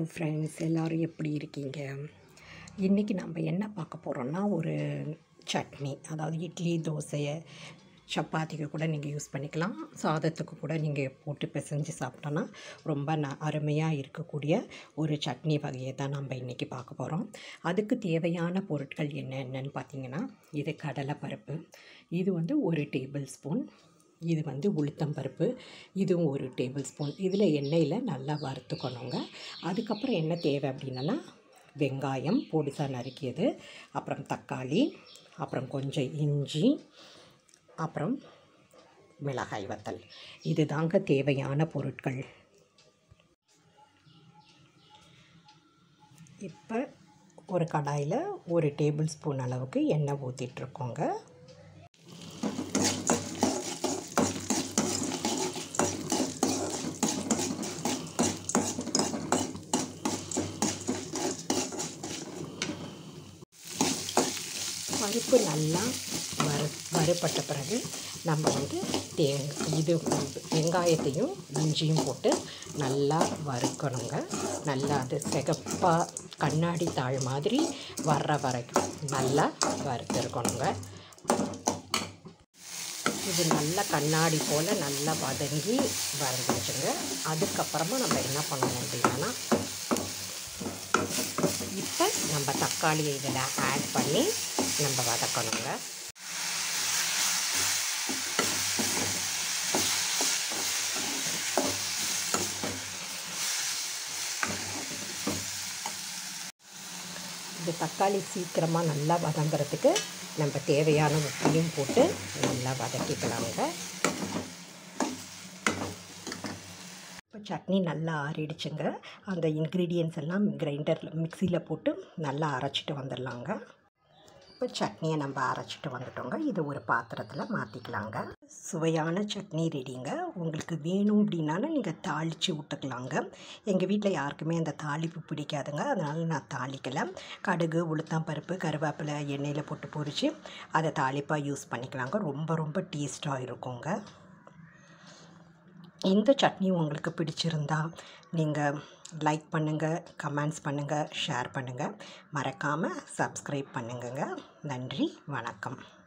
Hello friends, எல்லோரும் எப்படி இருக்கீங்க? இன்றைக்கி நம்ம என்ன பார்க்க போகிறோன்னா, ஒரு சட்னி. அதாவது இட்லி, தோசை, சப்பாத்திக்கு கூட நீங்கள் யூஸ் பண்ணிக்கலாம். சாதத்துக்கு கூட நீங்கள் போட்டு பிசைஞ்சு சாப்பிட்டோன்னா ரொம்ப அருமையாக இருக்கக்கூடிய ஒரு சட்னி வகையை தான் நம்ம இன்றைக்கி பார்க்க போகிறோம். அதுக்கு தேவையான பொருட்கள் என்னென்னு பார்த்தீங்கன்னா, இது கடலைப்பருப்பு, இது வந்து 1 டேபிள் ஸ்பூன், இது வந்து உளுத்தம்பருப்பு, இதுவும் 1 டேபிள் ஸ்பூன். இதில் எண்ணெயில் நல்லா வறுத்துக்கணுங்க. அதுக்கப்புறம் என்ன தேவை அப்படின்னா, வெங்காயம் பொடிசாக நறுக்கியது, அப்புறம் தக்காளி, அப்புறம் கொஞ்சம் இஞ்சி, அப்புறம் மிளகாய் வத்தல். இது தாங்க தேவையான பொருட்கள். இப்போ ஒரு கடாயில் 1 டேபிள் ஸ்பூன் அளவுக்கு எண்ணெய் ஊற்றிட்டுருக்கோங்க. பருப்பு நல்லா வறுபட்ட பிறகு நம்ம வந்து வெங்காயத்தையும் இஞ்சியும் போட்டு நல்லா வறுக்கணுங்க. நல்லா அது சிகப்பாக கண்ணாடி தாள் மாதிரி வர்ற வரைக்கும் நல்லா வறுத்துருக்கணுங்க. இது நல்லா கண்ணாடி போல் நல்லா வதங்கி வறுந்துச்சுங்க. அதுக்கப்புறமா நம்ம என்ன பண்ணணும் அப்படின்னா, இப்போ நம்ம தக்காளியை இதில் ஆட் பண்ணி நம்ம வதக்கணுங்க. இந்த தக்காளி சீக்கிரமாக நல்லா வதங்கிறதுக்கு நம்ம தேவையான உப்பையும் போட்டு நல்லா வதக்கிக்கலாங்க. இப்போ சட்னி நல்லா ஆறிடுச்சுங்க. அந்த இன்க்ரீடியன்ஸ் எல்லாம் மிக்சியில் போட்டு நல்லா அரைச்சிட்டு வந்துடலாங்க. இப்போ சட்னியை நம்ம அரைச்சிட்டு வந்துட்டோங்க. இது ஒரு பாத்திரத்தில் மாற்றிக்கலாங்க. சுவையான சட்னி ரெடிங்க. உங்களுக்கு வேணும் அப்படின்னாலும் நீங்கள் தாளித்து விட்டுக்கலாங்க. எங்கள் வீட்டில் யாருக்குமே அந்த தாளிப்பு பிடிக்காதுங்க, அதனால் நான் தாளிக்கலை. கடுகு, உளுத்தம்பருப்பு, கருவேப்பிலை எண்ணெயில் போட்டு பொரித்து அதை தாளிப்பாக யூஸ் பண்ணிக்கலாங்க. ரொம்ப ரொம்ப டேஸ்ட்டாக இருக்குங்க. இந்த சட்னி உங்களுக்கு பிடிச்சிருந்தா நீங்கள் லைக் பண்ணுங்கள், கமெண்ட்ஸ் பண்ணுங்கள், ஷேர் பண்ணுங்கள். மறக்காமல் சப்ஸ்கிரைப் பண்ணுங்க. நன்றி, வணக்கம்.